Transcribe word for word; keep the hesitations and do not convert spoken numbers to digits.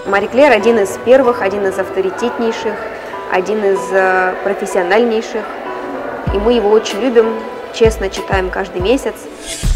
Мари Клэр один из первых, один из авторитетнейших, один из профессиональнейших. И мы его очень любим, честно читаем каждый месяц.